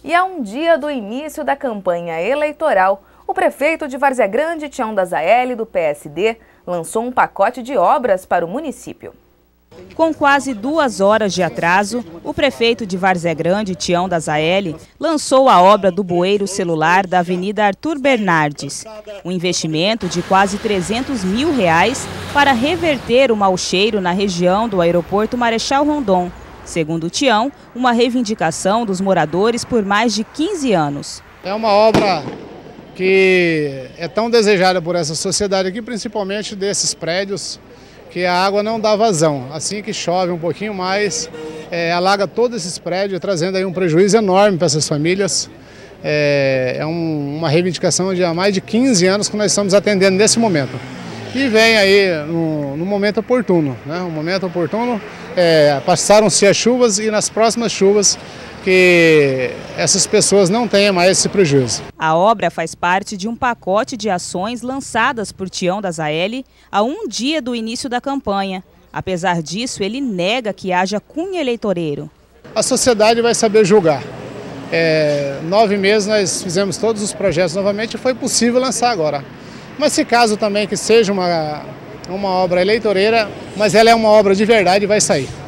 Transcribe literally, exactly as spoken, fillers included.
E a um dia do início da campanha eleitoral, o prefeito de Várzea Grande, Tião da Zaelle, do P S D, lançou um pacote de obras para o município. Com quase duas horas de atraso, o prefeito de Várzea Grande, Tião da Zaelle, lançou a obra do bueiro celular da Avenida Arthur Bernardes. Um investimento de quase trezentos mil reais para reverter o mau cheiro na região do aeroporto Marechal Rondon. Segundo o Tião, uma reivindicação dos moradores por mais de quinze anos. É uma obra que é tão desejada por essa sociedade aqui, principalmente desses prédios, que a água não dá vazão. Assim que chove um pouquinho mais, é, alaga todos esses prédios, trazendo aí um prejuízo enorme para essas famílias. É, é um, uma reivindicação de há mais de quinze anos que nós estamos atendendo nesse momento. E vem aí no, no momento oportuno, né? Um momento oportuno, é, passaram-se as chuvas e nas próximas chuvas que essas pessoas não tenham mais esse prejuízo. A obra faz parte de um pacote de ações lançadas por Tião da Zaelle a um dia do início da campanha. Apesar disso, ele nega que haja cunho eleitoreiro. A sociedade vai saber julgar. É, nove meses nós fizemos todos os projetos novamente e foi possível lançar agora. Mas se caso também que seja uma, uma obra eleitoreira, mas ela é uma obra de verdade, vai sair.